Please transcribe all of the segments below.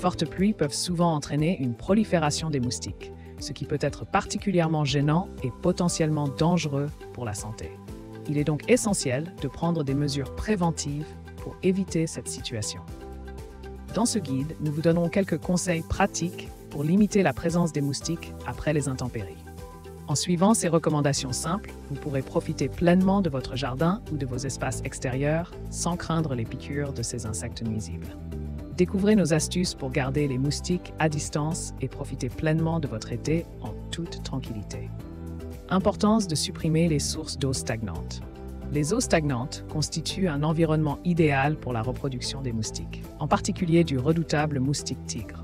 fortes pluies peuvent souvent entraîner une prolifération des moustiques, ce qui peut être particulièrement gênant et potentiellement dangereux pour la santé. Il est donc essentiel de prendre des mesures préventives pour éviter cette situation. Dans ce guide, nous vous donnons quelques conseils pratiques pour limiter la présence des moustiques après les intempéries. En suivant ces recommandations simples, vous pourrez profiter pleinement de votre jardin ou de vos espaces extérieurs sans craindre les piqûres de ces insectes nuisibles. Découvrez nos astuces pour garder les moustiques à distance et profiter pleinement de votre été en toute tranquillité. Importance de supprimer les sources d'eau stagnante. Les eaux stagnantes constituent un environnement idéal pour la reproduction des moustiques, en particulier du redoutable moustique tigre.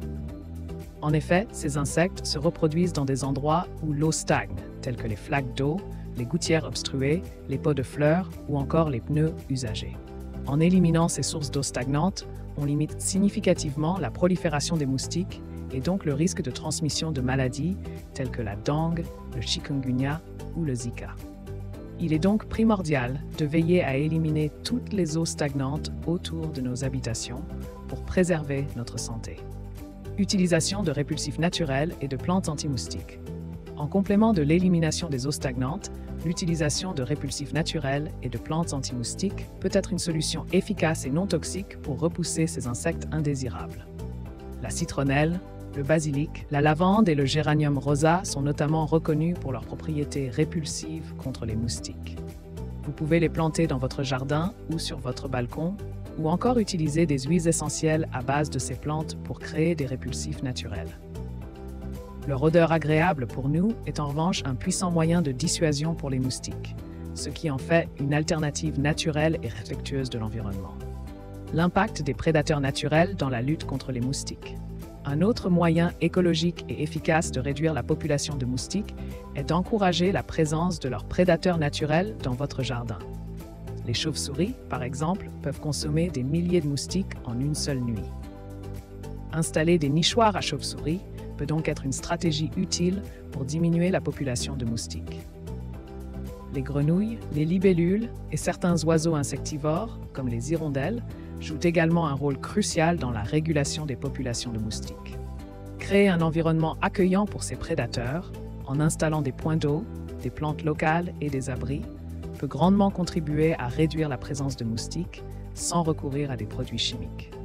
En effet, ces insectes se reproduisent dans des endroits où l'eau stagne, tels que les flaques d'eau, les gouttières obstruées, les pots de fleurs ou encore les pneus usagés. En éliminant ces sources d'eau stagnantes, on limite significativement la prolifération des moustiques et donc le risque de transmission de maladies telles que la dengue, le chikungunya ou le Zika. Il est donc primordial de veiller à éliminer toutes les eaux stagnantes autour de nos habitations pour préserver notre santé. Utilisation de répulsifs naturels et de plantes anti-moustiques. En complément de l'élimination des eaux stagnantes, l'utilisation de répulsifs naturels et de plantes anti-moustiques peut être une solution efficace et non toxique pour repousser ces insectes indésirables. La citronnelle, le basilic, la lavande et le géranium rosa sont notamment reconnus pour leurs propriétés répulsives contre les moustiques. Vous pouvez les planter dans votre jardin ou sur votre balcon, ou encore utiliser des huiles essentielles à base de ces plantes pour créer des répulsifs naturels. Leur odeur agréable pour nous est en revanche un puissant moyen de dissuasion pour les moustiques, ce qui en fait une alternative naturelle et respectueuse de l'environnement. L'impact des prédateurs naturels dans la lutte contre les moustiques. Un autre moyen écologique et efficace de réduire la population de moustiques est d'encourager la présence de leurs prédateurs naturels dans votre jardin. Les chauves-souris, par exemple, peuvent consommer des milliers de moustiques en une seule nuit. Installer des nichoirs à chauves-souris peut donc être une stratégie utile pour diminuer la population de moustiques. Les grenouilles, les libellules et certains oiseaux insectivores, comme les hirondelles, jouent également un rôle crucial dans la régulation des populations de moustiques. Créer un environnement accueillant pour ces prédateurs, en installant des points d'eau, des plantes locales et des abris, peut grandement contribuer à réduire la présence de moustiques sans recourir à des produits chimiques.